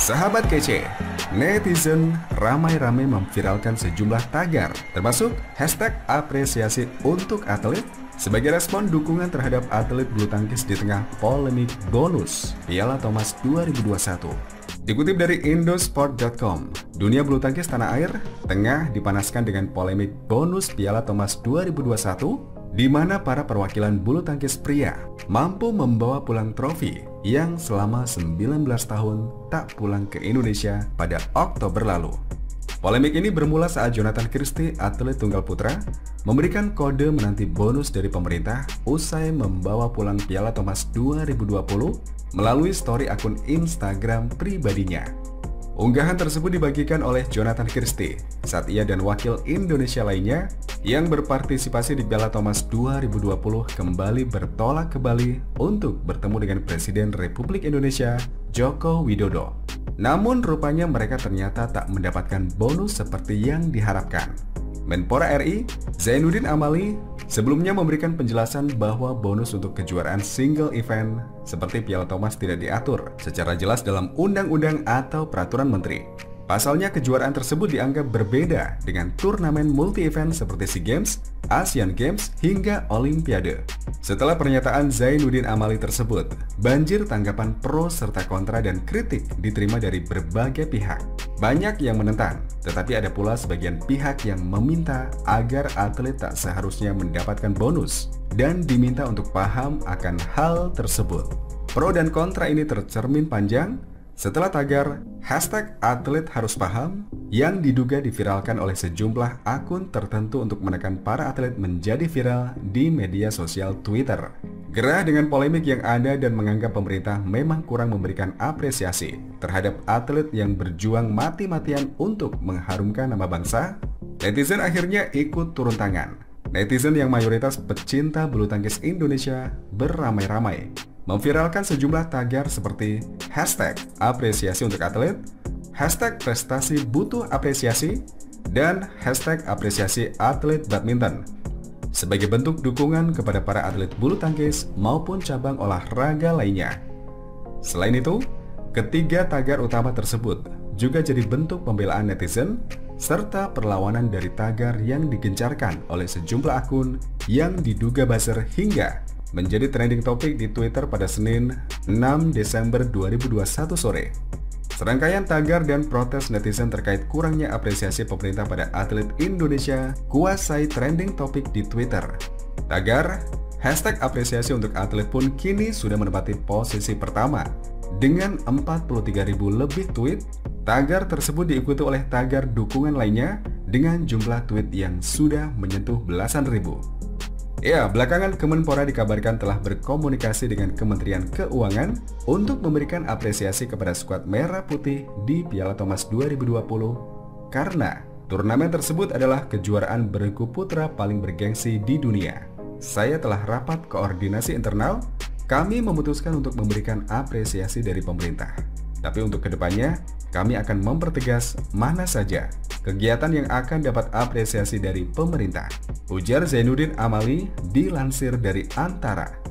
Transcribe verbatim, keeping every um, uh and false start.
Sahabat kece, netizen ramai-ramai memviralkan sejumlah tagar, termasuk hashtag apresiasi untuk atlet sebagai respon dukungan terhadap atlet bulu tangkis di tengah polemik bonus Piala Thomas dua ribu dua puluh satu. Dikutip dari Indosport dot com, dunia bulu tangkis tanah air tengah dipanaskan dengan polemik bonus Piala Thomas dua ribu dua puluh satu, di mana para perwakilan bulu tangkis pria mampu membawa pulang trofi yang selama sembilan belas tahun tak pulang ke Indonesia pada Oktober lalu. Polemik ini bermula saat Jonathan Christie, atlet tunggal putra, memberikan kode menanti bonus dari pemerintah usai membawa pulang Piala Thomas dua ribu dua puluh melalui story akun Instagram pribadinya. Unggahan tersebut dibagikan oleh Jonathan Christie saat ia dan wakil Indonesia lainnya yang berpartisipasi di Piala Thomas dua ribu dua puluh kembali bertolak ke Bali untuk bertemu dengan Presiden Republik Indonesia Joko Widodo. Namun rupanya mereka ternyata tak mendapatkan bonus seperti yang diharapkan. Menpora R I, Zainuddin Amali, sebelumnya memberikan penjelasan bahwa bonus untuk kejuaraan single event seperti Piala Thomas tidak diatur secara jelas dalam undang-undang atau peraturan menteri. Pasalnya kejuaraan tersebut dianggap berbeda dengan turnamen multi-event seperti SEA Games, Asian Games, hingga Olimpiade. Setelah pernyataan Zainuddin Amali tersebut, banjir tanggapan pro serta kontra dan kritik diterima dari berbagai pihak. Banyak yang menentang, tetapi ada pula sebagian pihak yang meminta agar atlet tak seharusnya mendapatkan bonus dan diminta untuk paham akan hal tersebut. Pro dan kontra ini tercermin panjang setelah tagar hashtag atlet harus paham yang diduga diviralkan oleh sejumlah akun tertentu untuk menekan para atlet menjadi viral di media sosial Twitter. Gerah dengan polemik yang ada dan menganggap pemerintah memang kurang memberikan apresiasi terhadap atlet yang berjuang mati-matian untuk mengharumkan nama bangsa, netizen akhirnya ikut turun tangan. Netizen yang mayoritas pecinta bulu tangkis Indonesia beramai-ramai memviralkan sejumlah tagar seperti hashtag apresiasi untuk atlet, hashtag prestasi butuh apresiasi, dan hashtag apresiasi atlet badminton sebagai bentuk dukungan kepada para atlet bulu tangkis maupun cabang olahraga lainnya. Selain itu, ketiga tagar utama tersebut juga jadi bentuk pembelaan netizen serta perlawanan dari tagar yang digencarkan oleh sejumlah akun yang diduga buzzer hingga menjadi trending topik di Twitter pada Senin enam Desember dua ribu dua puluh satu sore. Serangkaian tagar dan protes netizen terkait kurangnya apresiasi pemerintah pada atlet Indonesia kuasai trending topik di Twitter. Tagar hashtag apresiasi untuk atlet pun kini sudah menempati posisi pertama dengan empat puluh tiga ribu lebih tweet. Tagar tersebut diikuti oleh tagar dukungan lainnya dengan jumlah tweet yang sudah menyentuh belasan ribu. Ya, belakangan Kemenpora dikabarkan telah berkomunikasi dengan Kementerian Keuangan untuk memberikan apresiasi kepada skuad Merah Putih di Piala Thomas dua ribu dua puluh karena turnamen tersebut adalah kejuaraan beregu putra paling bergengsi di dunia. Saya telah rapat koordinasi internal, kami memutuskan untuk memberikan apresiasi dari pemerintah. Tapi untuk kedepannya, kami akan mempertegas mana saja kegiatan yang akan dapat apresiasi dari pemerintah, ujar Zainuddin Amali dilansir dari Antara.